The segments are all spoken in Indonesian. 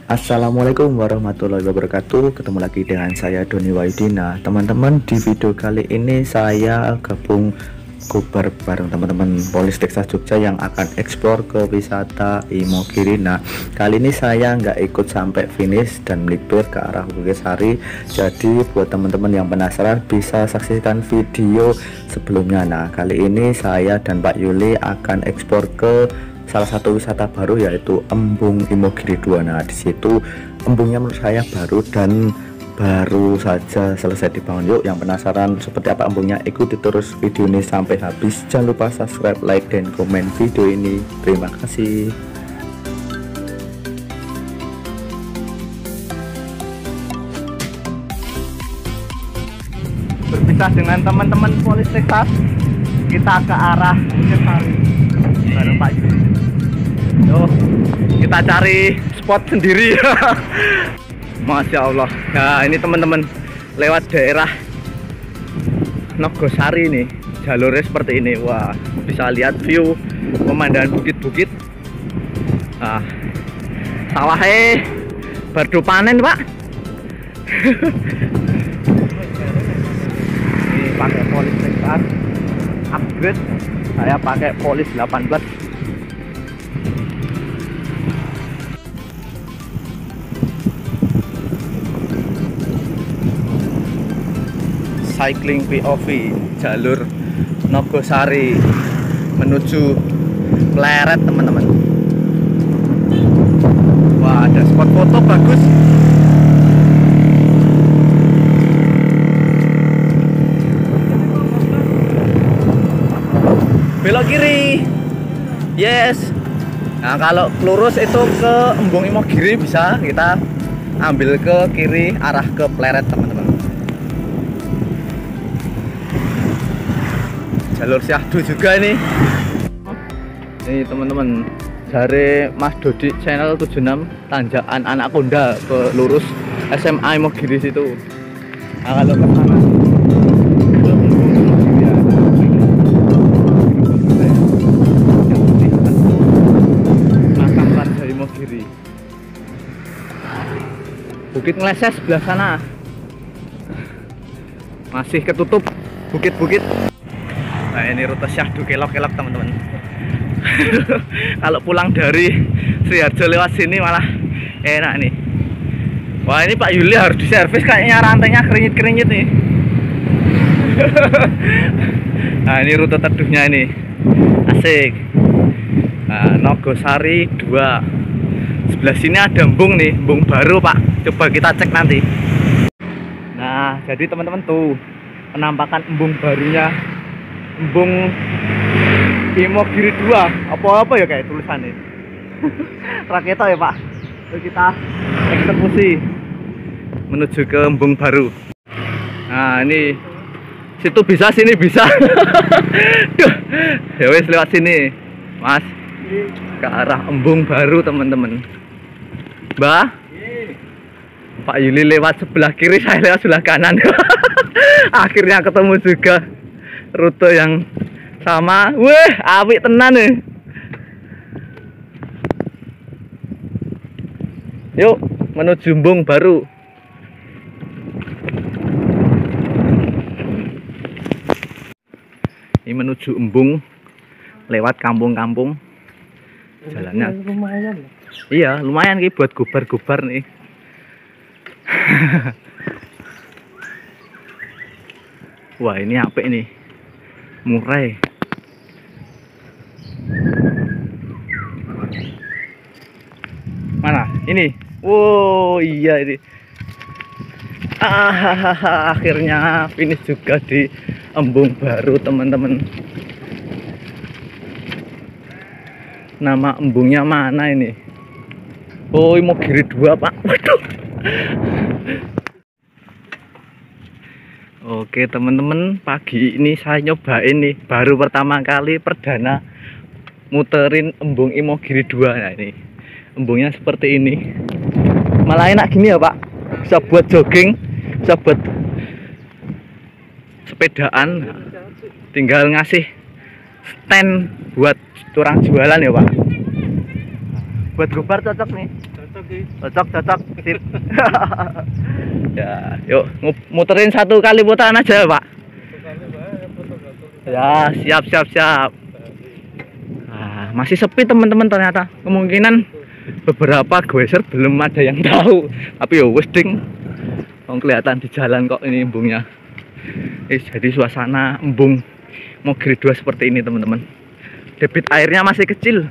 Assalamualaikum warahmatullahi wabarakatuh. Ketemu lagi dengan saya Doni Waidina. Teman-teman, di video kali ini saya gabung Gobar bareng teman-teman Polis Texas Jogja yang akan eksplor ke wisata Imogiri. Nah, kali ini saya nggak ikut sampai finish dan melipir ke arah Bukit Sari. Jadi buat teman-teman yang penasaran bisa saksikan video sebelumnya. Nah, kali ini saya dan Pak Yuli akan eksplor ke salah satu wisata baru, yaitu Embung Imogiri 2. Nah, di situ embungnya menurut saya baru dan baru saja selesai dibangun. Yuk, yang penasaran seperti apa embungnya, ikuti terus video ini sampai habis. Jangan lupa subscribe, like, dan komen video ini. Terima kasih. Berpisah dengan teman-teman Polis Texas, kita ke arah Bukit Sari bareng Pak Yuli. Yuk, kita cari spot sendiri. Masya Allah. Nah, ini teman-teman lewat daerah Nogosari nih, jalurnya seperti ini. Wah, bisa lihat view pemandangan bukit-bukit. Nah, sawahnya baru panen, Pak. Ini pakai Polis Texas upgrade, saya pakai Polis 18. Cycling POV jalur Nogosari menuju Pleret, teman-teman. Wah, ada spot foto bagus. Belok kiri. Yes. Nah, kalau lurus itu ke Embung Imogiri, bisa kita ambil ke kiri arah ke Pleret, teman-teman. Jalur Syahdu juga nih. Ini teman-teman, dari Mas Dodi channel 76 tanjakan Anaconda ke lurus SMA Imogiri situ. Nah, kalau ke sana makam Raja Imogiri. Bukit Ngleses sebelah sana masih ketutup bukit-bukit. Nah, ini rute Syahdu kelok-kelok, teman-teman. Kalau pulang dari Siharjo lewat sini malah enak nih. Wah, ini Pak Yuli harus diservis, kayaknya rantainya keringit-keringit nih. Nah, ini rute teduhnya ini. Asik. Nah, Nogosari 2. Sebelah sini ada embung nih, embung baru, Pak. Coba kita cek nanti. Nah, jadi teman-teman tuh penampakan embung barunya. Embung Imogiri 2, apa-apa ya kayak tulisannya. Raketa ya, Pak. Terus kita eksekusi menuju ke embung baru. Nah, ini situ bisa, sini bisa. Duh, ya wes lewat sini, Mas. Ke arah embung baru, teman-teman. Mbak, Pak Yuli lewat sebelah kiri, saya lewat sebelah kanan. Akhirnya ketemu juga rute yang sama. Wih, apik tenan nih. Yuk, menuju embung baru. Ini menuju embung lewat kampung-kampung. Jalannya lumayan. Iya, lumayan nih buat gobar-gobar nih. Wah, ini apik nih. Murah. Mana? Ini. Wow, iya ini. Akhirnya finish juga di embung baru, teman-teman. Nama embungnya mana ini? Oh, Imogiri 2, Pak. Waduh. Oke, teman-teman, pagi ini saya nyobain nih, baru pertama kali perdana muterin embung Imogiri 2. Nah, ini embungnya seperti ini. Malah enak gini ya, Pak. Bisa buat jogging, bisa buat sepedaan. Tinggal ngasih stand buat orang jualan ya, Pak. Buat gobar cocok nih. Cocok Cocok sip. Ya, yuk muterin satu kali putaran aja Pak. Ya, siap. Nah, masih sepi teman-teman ternyata. Kemungkinan beberapa geser belum ada yang tahu. Tapi ya wes ding. Kelihatan di jalan kok ini embungnya. Jadi suasana embung mau grade 2 seperti ini teman-teman. Debit airnya masih kecil.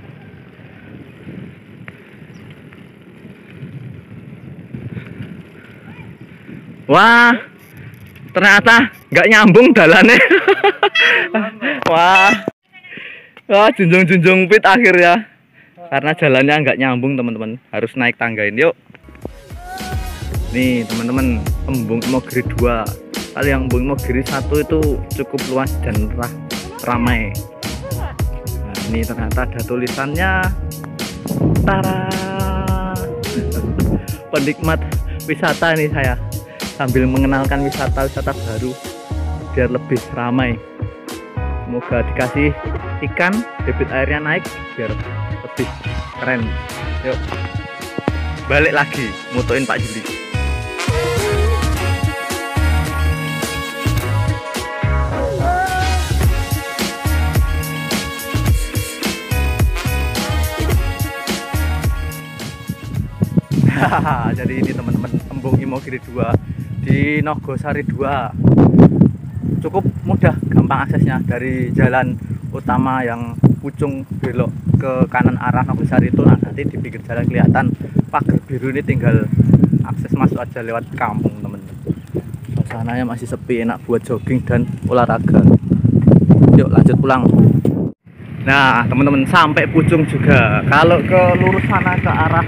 Wah, ternyata nggak nyambung dalannya. Wah, junjung pit akhirnya. Karena jalannya nggak nyambung teman-teman, harus naik tanggain. Yuk. Nih teman-teman, embung Imogiri 2. Kalau yang embung Imogiri 1 itu cukup luas dan ramai. Nah, ini ternyata ada tulisannya. Tara. Penikmat wisata nih saya. Sambil mengenalkan wisata-wisata baru biar lebih ramai. Semoga dikasih ikan, debit airnya naik biar lebih keren. Yuk balik lagi mutuin Pak Juli. Jadi ini teman-teman, embung Imogiri 2 di Nogosari 2. Cukup mudah, gampang aksesnya dari jalan utama yang Pucung belok ke kanan arah Nogosari itu. Nah, nanti di pinggir jalan kelihatan pagar biru ini, tinggal akses masuk aja lewat kampung teman-teman. Suasananya masih sepi, enak buat jogging dan olahraga. Yuk lanjut pulang. Nah teman-teman, sampai Pucung juga. Kalau ke lurus sana ke arah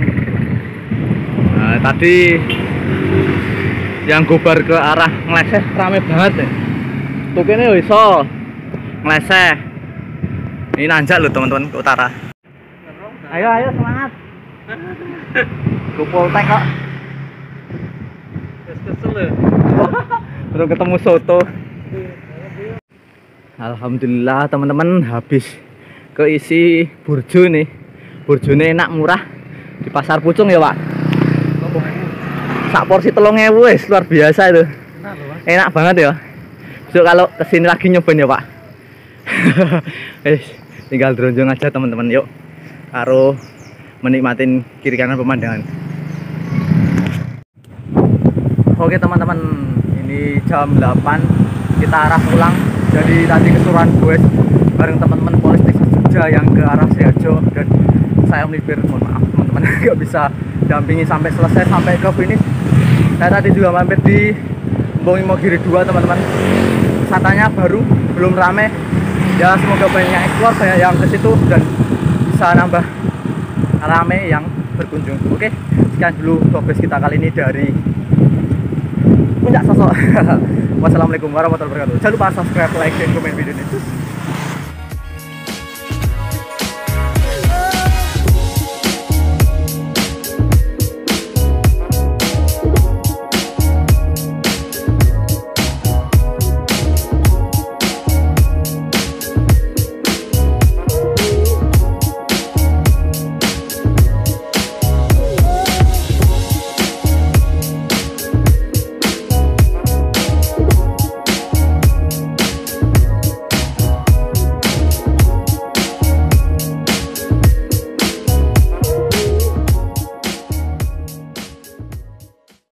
tadi yang gobar ke arah ngeleseh rame banget ya. Tuh ini iso ngeleseh. Ini nanjak loh teman-teman ke utara. Ayo semangat. Kupul tank kok. Kesel ya. Belum ketemu soto. Alhamdulillah teman-teman, habis keisi burjo nih. Burjone enak, murah di pasar Pucung ya Pak. Sak porsi 3.000 wis luar biasa itu. Enak banget ya. Besok kalau kesini lagi nyobain ya Pak. Tinggal dronjong aja teman-teman, yuk. Karo menikmatin kiri kanan pemandangan. Oke teman-teman, ini jam 8 kita arah pulang. Jadi tadi keseruan gue bareng teman-teman Polres Jogja yang ke arah Seharjo, dan saya Omnibir, mohon maaf teman-teman nggak bisa dampingi sampai selesai, sampai ke finish. Saya tadi juga mampir di embung Imogiri 2 teman-teman. Wisatanya baru, belum rame. Ya semoga banyak yang explore, banyak yang ke situ dan bisa nambah rame yang berkunjung. Oke, sekian dulu progres kita kali ini dari Puncak Sosok. Wassalamualaikum warahmatullahi wabarakatuh. Jangan lupa subscribe, like, dan komen video ini.